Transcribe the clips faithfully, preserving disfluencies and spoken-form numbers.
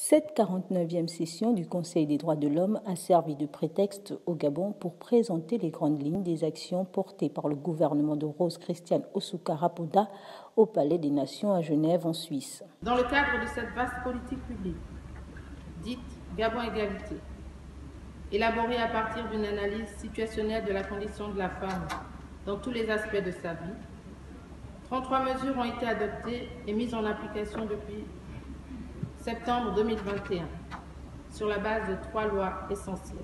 Cette quarante-neuvième session du Conseil des droits de l'homme a servi de prétexte au Gabon pour présenter les grandes lignes des actions portées par le gouvernement de Rose Christiane Osuka-Rapoda au Palais des Nations à Genève, en Suisse. Dans le cadre de cette vaste politique publique, dite Gabon Égalité, élaborée à partir d'une analyse situationnelle de la condition de la femme dans tous les aspects de sa vie, trente-trois mesures ont été adoptées et mises en application depuis septembre deux mille vingt et un, sur la base de trois lois essentielles.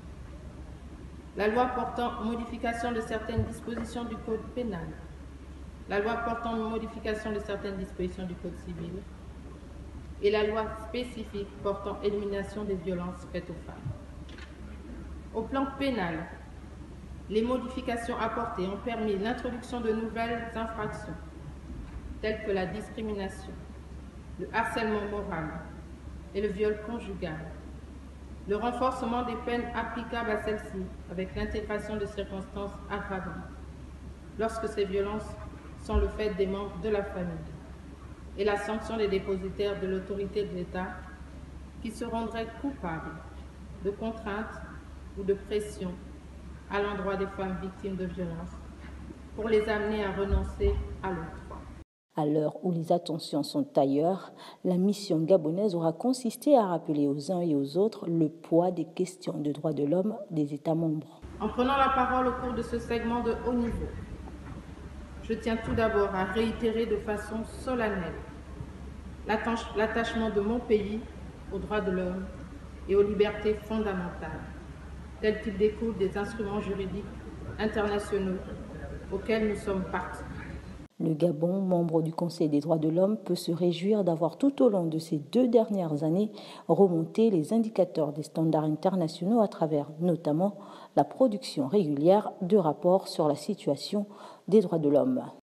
La loi portant modification de certaines dispositions du Code pénal, la loi portant modification de certaines dispositions du Code civil et la loi spécifique portant élimination des violences faites aux femmes. Au plan pénal, les modifications apportées ont permis l'introduction de nouvelles infractions, telles que la discrimination, le harcèlement moral et le viol conjugal, le renforcement des peines applicables à celles-ci avec l'intégration de circonstances aggravantes lorsque ces violences sont le fait des membres de la famille, et la sanction des dépositaires de l'autorité de l'État qui se rendraient coupables de contraintes ou de pression à l'endroit des femmes victimes de violences pour les amener à renoncer à l'autre. À l'heure où les attentions sont ailleurs, la mission gabonaise aura consisté à rappeler aux uns et aux autres le poids des questions de droits de l'homme des États membres. En prenant la parole au cours de ce segment de haut niveau, je tiens tout d'abord à réitérer de façon solennelle l'attachement de mon pays aux droits de l'homme et aux libertés fondamentales, tels qu'ils découlent des instruments juridiques internationaux auxquels nous sommes partis. Le Gabon, membre du Conseil des droits de l'homme, peut se réjouir d'avoir tout au long de ces deux dernières années remonté les indicateurs des standards internationaux à travers notamment la production régulière de rapports sur la situation des droits de l'homme.